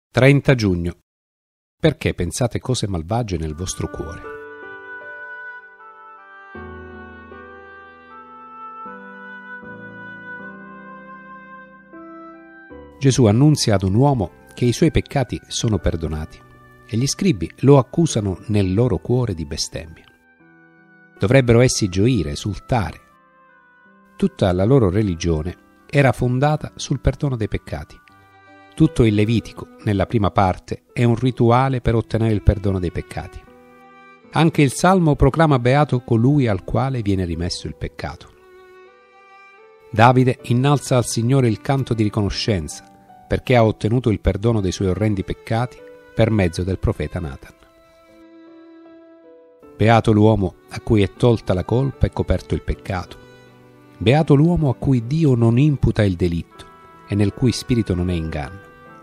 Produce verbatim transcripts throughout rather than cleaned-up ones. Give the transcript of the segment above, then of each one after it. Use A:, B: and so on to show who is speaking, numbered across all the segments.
A: trenta giugno. Perché pensate cose malvagie nel vostro cuore? Gesù annunzia ad un uomo che i suoi peccati sono perdonati e gli scribi lo accusano nel loro cuore di bestemmia. Dovrebbero essi gioire, esultare. Tutta la loro religione era fondata sul perdono dei peccati. Tutto il Levitico, nella prima parte, è un rituale per ottenere il perdono dei peccati. Anche il Salmo proclama beato colui al quale viene rimesso il peccato. Davide innalza al Signore il canto di riconoscenza perché ha ottenuto il perdono dei suoi orrendi peccati per mezzo del profeta Natan. Beato l'uomo a cui è tolta la colpa e coperto il peccato. Beato l'uomo a cui Dio non imputa il delitto e nel cui spirito non è inganno.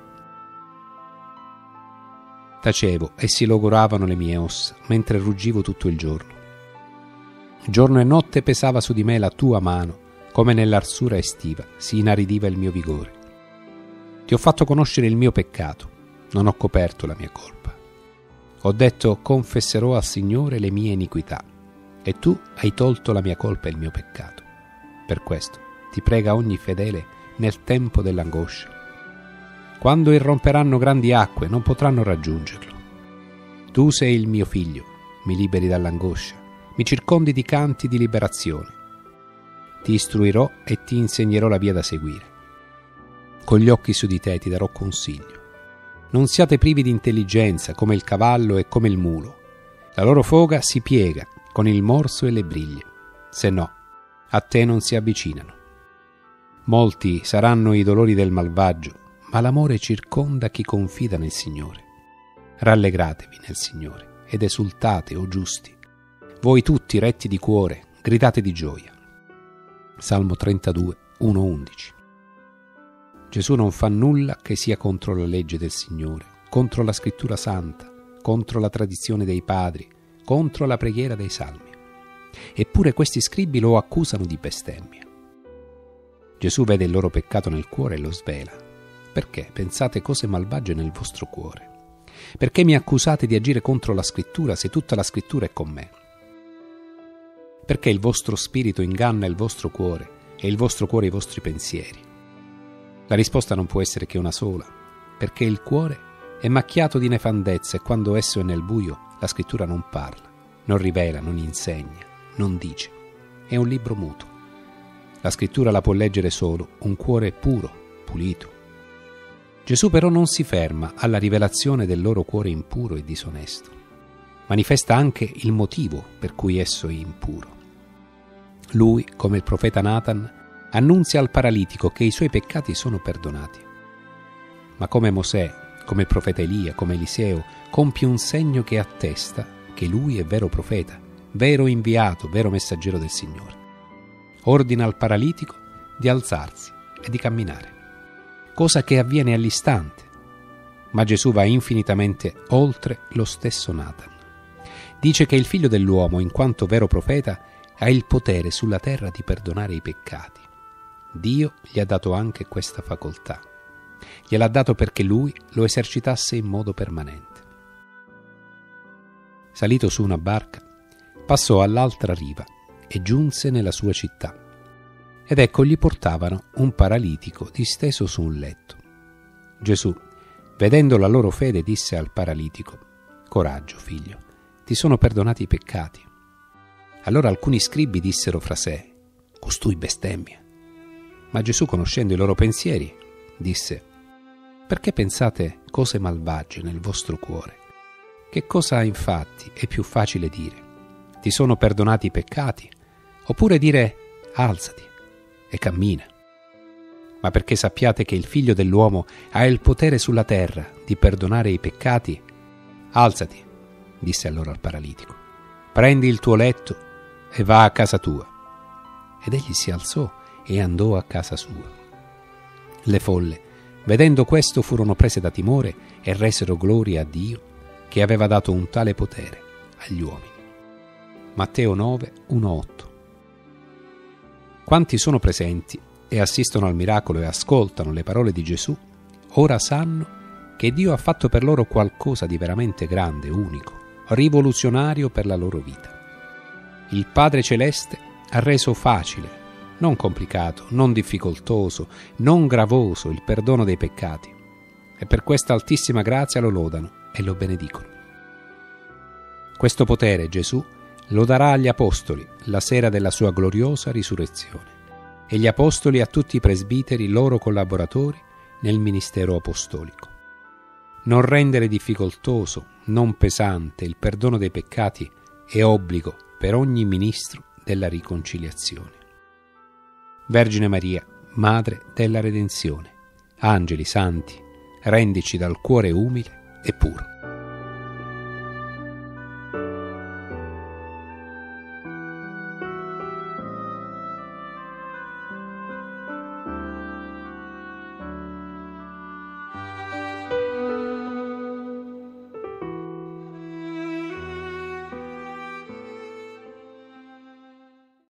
A: Tacevo e si logoravano le mie ossa mentre ruggivo tutto il giorno. Giorno e notte pesava su di me la tua mano, come nell'arsura estiva si inaridiva il mio vigore. Ti ho fatto conoscere il mio peccato, non ho coperto la mia colpa. Ho detto: confesserò al Signore le mie iniquità, e tu hai tolto la mia colpa e il mio peccato. Per questo ti prega ogni fedele nel tempo dell'angoscia. Quando irromperanno grandi acque non potranno raggiungerlo. Tu sei il mio figlio, mi liberi dall'angoscia, mi circondi di canti di liberazione. Ti istruirò e ti insegnerò la via da seguire. Con gli occhi su di te ti darò consiglio. Non siate privi di intelligenza come il cavallo e come il mulo. La loro foga si piega con il morso e le briglie, se no, a te non si avvicinano. Molti saranno i dolori del malvagio, ma l'amore circonda chi confida nel Signore. Rallegratevi nel Signore ed esultate, o giusti. Voi tutti retti di cuore, gridate di gioia. Salmo trentadue, uno undici. Gesù non fa nulla che sia contro la legge del Signore, contro la scrittura santa, contro la tradizione dei padri, contro la preghiera dei salmi. Eppure questi scribi lo accusano di bestemmia. Gesù vede il loro peccato nel cuore e lo svela. Perché pensate cose malvagie nel vostro cuore? Perché mi accusate di agire contro la scrittura se tutta la scrittura è con me? Perché il vostro spirito inganna il vostro cuore e il vostro cuore i vostri pensieri? La risposta non può essere che una sola, perché il cuore è macchiato di nefandezza e quando esso è nel buio la scrittura non parla, non rivela, non insegna, non dice. È un libro muto. La scrittura la può leggere solo un cuore puro, pulito. Gesù però non si ferma alla rivelazione del loro cuore impuro e disonesto. Manifesta anche il motivo per cui esso è impuro. Lui, come il profeta Natan, annunzia al paralitico che i suoi peccati sono perdonati. Ma come Mosè, come il profeta Elia, come Eliseo, compie un segno che attesta che lui è vero profeta, vero inviato, vero messaggero del Signore. Ordina al paralitico di alzarsi e di camminare, cosa che avviene all'istante. Ma Gesù va infinitamente oltre lo stesso Natan. Dice che il figlio dell'uomo, in quanto vero profeta, ha il potere sulla terra di perdonare i peccati. Dio gli ha dato anche questa facoltà. Gliel'ha dato perché lui lo esercitasse in modo permanente. Salito su una barca, passò all'altra riva e giunse nella sua città. Ed ecco gli portavano un paralitico disteso su un letto. Gesù, vedendo la loro fede, disse al paralitico: «Coraggio, figlio, ti sono perdonati i peccati». Allora alcuni scribi dissero fra sé: «Costui bestemmia». Ma Gesù, conoscendo i loro pensieri, disse: «Perché pensate cose malvagie nel vostro cuore? Che cosa infatti è più facile dire? Ti sono perdonati i peccati? Oppure dire: alzati e cammina? Ma perché sappiate che il figlio dell'uomo ha il potere sulla terra di perdonare i peccati? Alzati, disse allora al paralitico, prendi il tuo letto e va a casa tua. Ed egli si alzò e andò a casa sua. Le folle, vedendo questo, furono prese da timore e resero gloria a Dio che aveva dato un tale potere agli uomini. Matteo nove, uno otto. Quanti sono presenti e assistono al miracolo e ascoltano le parole di Gesù, ora sanno che Dio ha fatto per loro qualcosa di veramente grande, unico, rivoluzionario per la loro vita. Il Padre Celeste ha reso facile, non complicato, non difficoltoso, non gravoso il perdono dei peccati, e per questa altissima grazia lo lodano e lo benedicono. Questo potere Gesù lo darà agli apostoli la sera della sua gloriosa risurrezione, e gli apostoli a tutti i presbiteri, loro collaboratori nel ministero apostolico. Non rendere difficoltoso, non pesante il perdono dei peccati è obbligo per ogni ministro della riconciliazione. Vergine Maria, Madre della Redenzione, angeli santi, rendici dal cuore umile e puro.